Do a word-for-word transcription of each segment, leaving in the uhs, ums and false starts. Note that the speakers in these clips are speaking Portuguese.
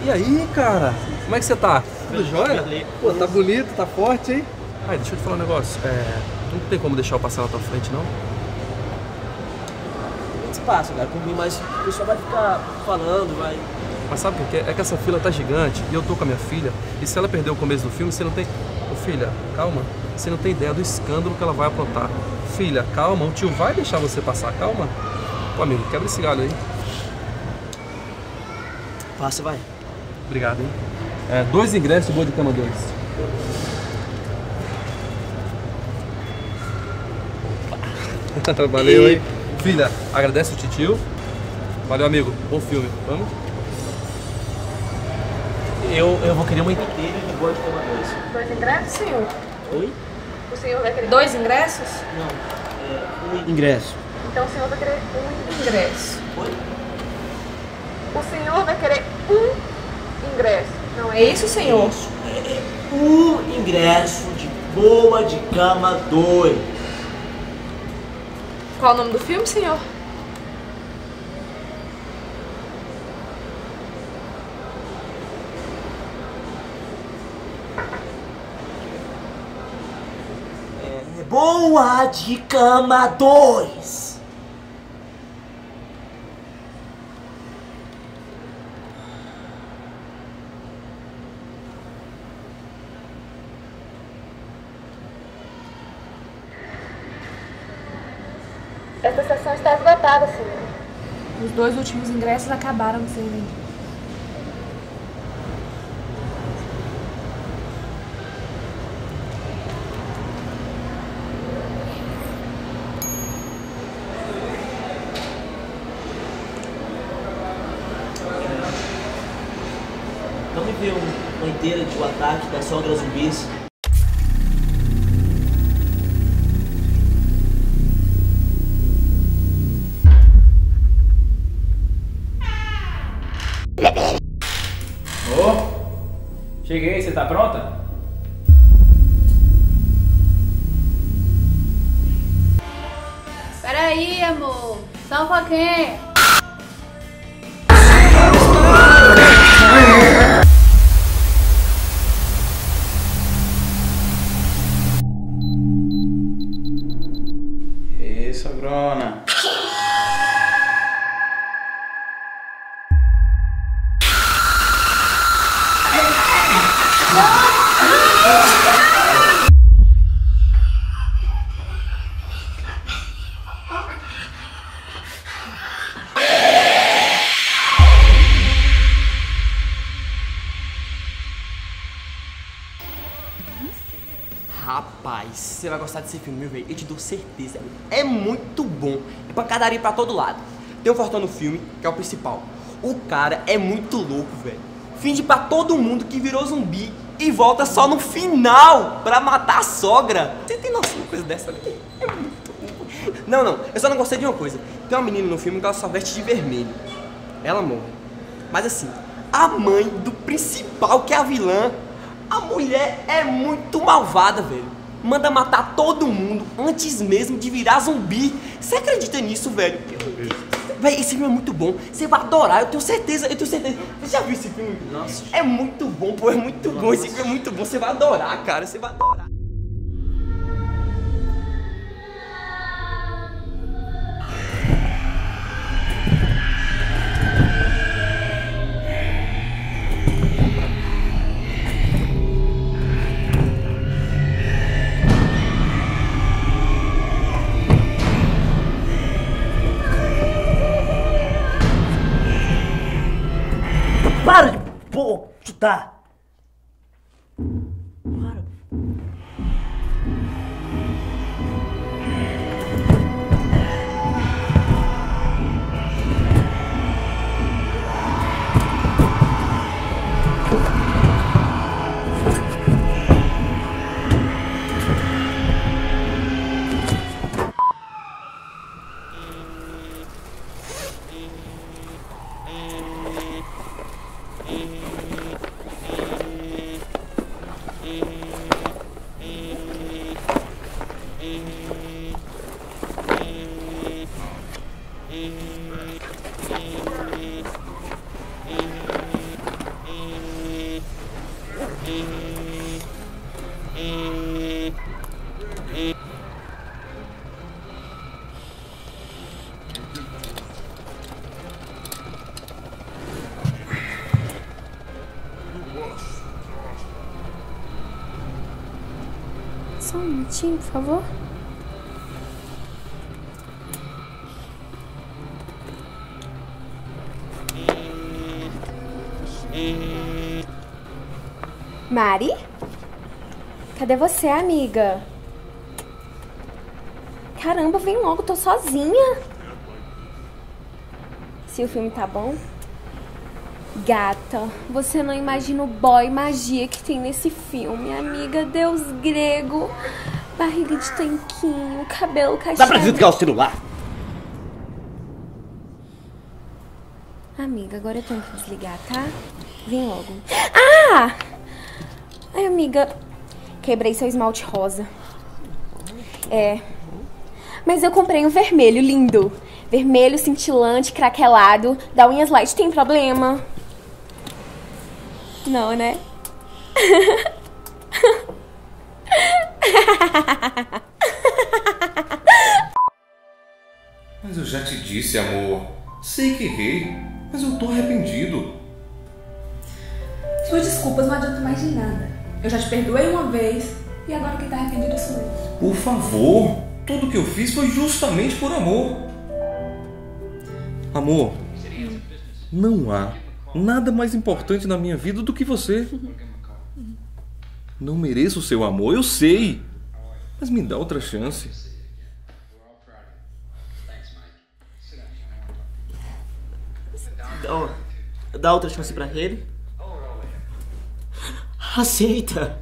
E aí, cara? Como é que você tá? Tudo jóia? Pô, tá bonito, tá forte, hein? Ai, deixa eu te falar um negócio. É... Não tem como deixar eu passar na tua frente, não? Tem espaço, cara, por mim, mas o pessoal vai ficar falando, vai... Mas sabe o que é? É que essa fila tá gigante e eu tô com a minha filha. E se ela perder o começo do filme, você não tem... Ô, filha, calma. Você não tem ideia do escândalo que ela vai aprontar. Filha, calma. O tio vai deixar você passar, calma. Pô, amigo, quebra esse galho aí. Passa, vai. Obrigado, hein? É, dois ingressos, boa de cama dois. Valeu, hein? Filha, agradece o titio. Valeu, amigo. Bom filme. Vamos? Eu, eu vou querer uma inteira de boa de cama dois. Dois ingressos, senhor? Oi? O senhor vai querer dois ingressos? Não, é um ingresso. Então o senhor vai querer um ingresso. Oi? O senhor vai querer um ingresso. Não é isso, senhor? Isso. É um ingresso de boa de cama dois. Qual o nome do filme, senhor? É boa de cama dois. Esta sessão está esgotada, senhor. Os dois últimos ingressos acabaram de ser vendidos. Então me vê um- uma inteira de O Ataque das Sogras Zumbis. Ô, cheguei, você tá pronta? Peraí, amor. Só um pouquinho. Ê, sogrona. Rapaz, você vai gostar desse filme, meu velho. Eu te dou certeza. É muito bom. É pancadaria pra todo lado. Tem um fortão no filme, que é o principal. O cara é muito louco, velho. Finge pra todo mundo que virou zumbi e volta só no final pra matar a sogra. Você tem noção de uma coisa dessa, velho? É muito bom. Não, não. Eu só não gostei de uma coisa. Tem uma menina no filme que ela só veste de vermelho. Ela morre. Mas assim, a mãe do principal, que é a vilã, a mulher é muito malvada, velho. Manda matar todo mundo antes mesmo de virar zumbi. Você acredita nisso, velho? Véi, esse filme é muito bom. Você vai adorar, eu tenho certeza, eu tenho certeza. Você já viu esse filme? Nossa. É muito bom, pô, é muito bom. Esse filme é muito bom. Você vai adorar, cara. Você vai adorar. Para de pô, chutar! Para. Só um minutinho, por favor. Mari? Cadê você, amiga? Caramba, vem logo, tô sozinha. Se o filme tá bom? Gata, você não imagina o boy magia que tem nesse filme, amiga. Deus grego, barriga de tanquinho, cabelo cacheado. Dá pra desligar o celular? Amiga, agora eu tenho que desligar, tá? Vem logo. Ah! Ai, amiga, quebrei seu esmalte rosa. É. Mas eu comprei um vermelho lindo. Vermelho, cintilante, craquelado, da unhas light. Tem problema? Não, né? Mas eu já te disse, amor. Sei que errei, mas eu tô arrependido. Suas desculpas não adiantam mais de nada. Eu já te perdoei uma vez e agora quem tá arrependido sou eu. Por favor, tudo que eu fiz foi justamente por amor. Amor, não há nada mais importante na minha vida do que você. Não mereço o seu amor, eu sei. Mas me dá outra chance. Dá, dá outra chance pra ele? Aceita.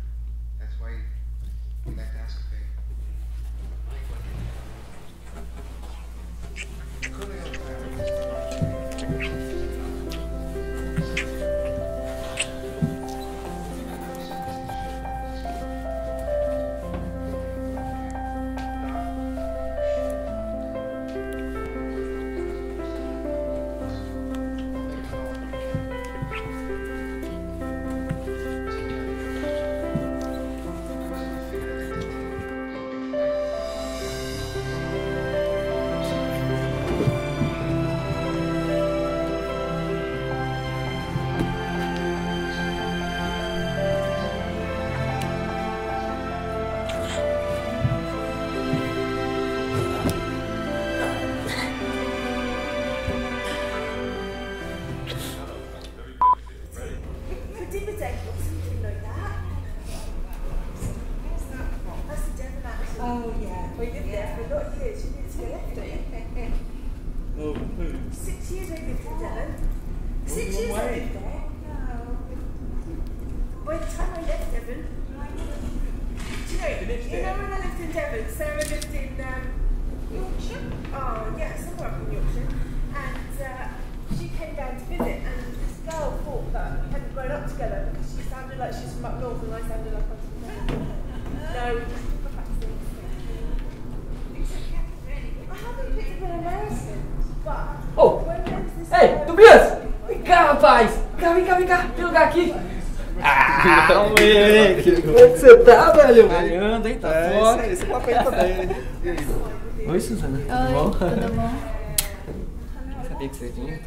Oh! Ei, Tobias! Vem cá, rapaz! Vem cá, vem cá, vem cá! Tem lugar aqui! Ah, moleque! Como é que você tá, velho? Malhando, hein? Tá É, fora. esse, esse papel também. Oi, Suzana. Oi, Tudo bom? tudo bom? Sabia que você vinha?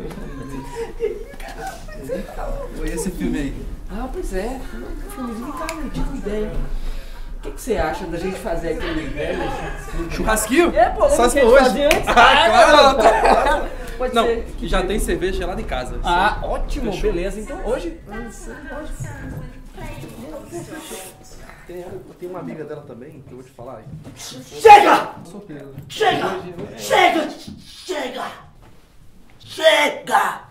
Oi, esse filme aí. Ah, pois é. Um filmezinho de carne, tipo ideia. O que, que você acha da gente fazer aquele velho Churrasquinho? É, pô, Só lembra se que a for gente hoje. fazia antes? Ah, claro. Pode Não, ser. e já tem cerveja lá de casa. Ah, ótimo, Fechou. beleza. Então hoje. Tem, tem uma amiga dela também, que eu vou te falar. Chega! Surpresa. Chega! Hoje, é, Chega! Chega! Chega!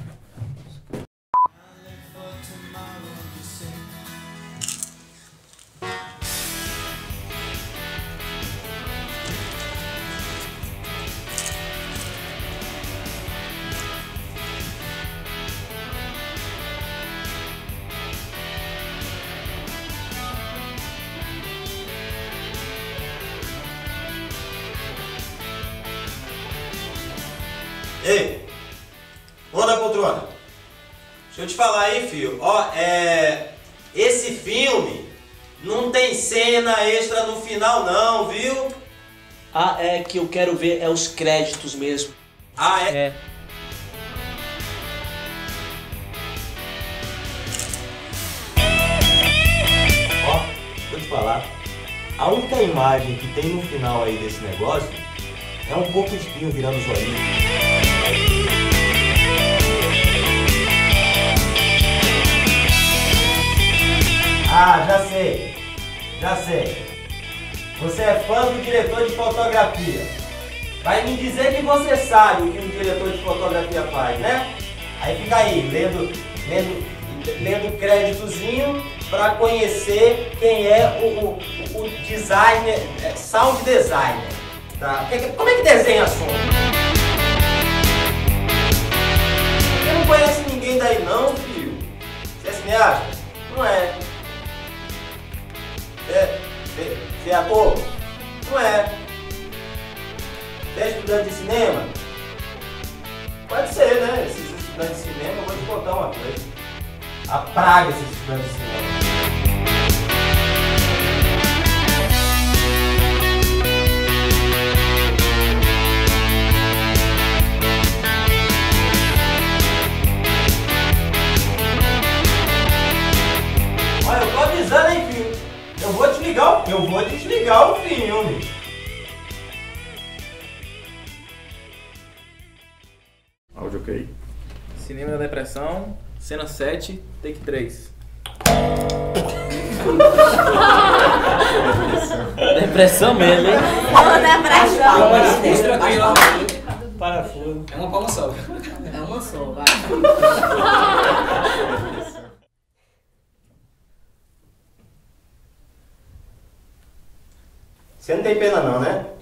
Ei, ô da poltrona, deixa eu te falar aí, filho, ó, é, esse filme não tem cena extra no final não, viu? Ah, é que eu quero ver é os créditos mesmo. Ah, é? É. Ó, vou te falar, A única imagem que tem no final aí desse negócio é um pouco de espinho virando joinha. Ah, já sei, já sei. Você é fã do diretor de fotografia. Vai me dizer que você sabe o que um diretor de fotografia faz, né? Aí fica aí, lendo, lendo, lendo créditozinho para conhecer quem é o, o, o designer, é, sound designer. Tá? Como é que desenha som? Você não conhece ninguém daí não, filho? Você é cineasta? Não é. Você, você, você é ator? Não é. Você é estudante de cinema? Pode ser, né? Esses estudantes de cinema, eu vou te contar uma coisa. A praga desses estudantes de cinema. Olha, eu tô avisando, hein, filho? Eu vou desligar o, eu vou desligar o filme. Áudio ok. Cinema da Depressão, cena sete, take três. Depressão mesmo, hein? Depressão. Tranquilo. Parafuso. É uma palma só. É uma só, vai. Você não tem pena não, né?